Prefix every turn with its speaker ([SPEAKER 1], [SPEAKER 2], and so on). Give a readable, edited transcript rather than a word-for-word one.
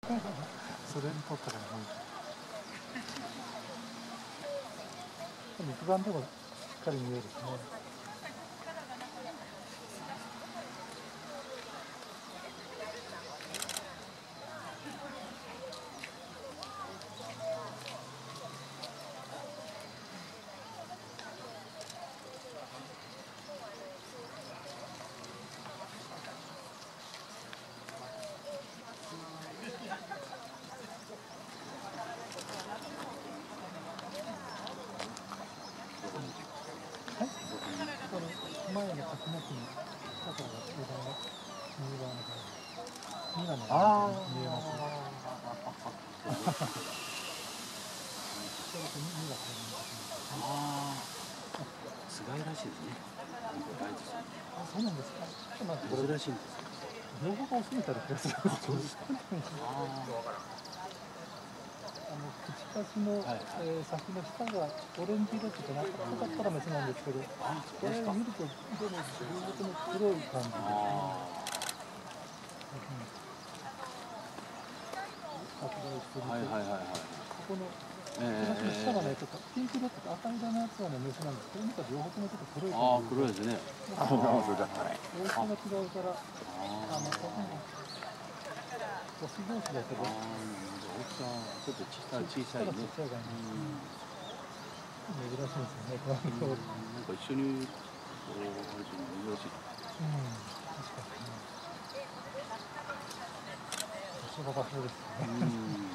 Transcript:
[SPEAKER 1] それに撮ったからもう肉眼でもしっかり見えるしね。前の柿の木に下から枝が右側の方に2が見えますね。
[SPEAKER 2] つがいらしいですね。
[SPEAKER 1] あ、そうなんですか。
[SPEAKER 2] 珍しいんです。
[SPEAKER 1] 両方がオスみたいな気がする。そうですか。口かしの先の下がオレンジ色っていうか、赤かったらメスなんですけど、これ見るとでも両方とも黒い感じですね。拡大してると、ここの下がね、ちょっとピンク色とか赤色のやつはね、メスなんですけど、見たら両方ともちょっと黒い感じ。
[SPEAKER 2] 黒いですね。
[SPEAKER 1] 大きさが違うから、オス同士だけど、
[SPEAKER 2] 大きさちょっと小さいね。
[SPEAKER 1] 珍しいですよね。
[SPEAKER 2] なんか一緒に珍しい。
[SPEAKER 1] 確かにね。場所が場所ですね。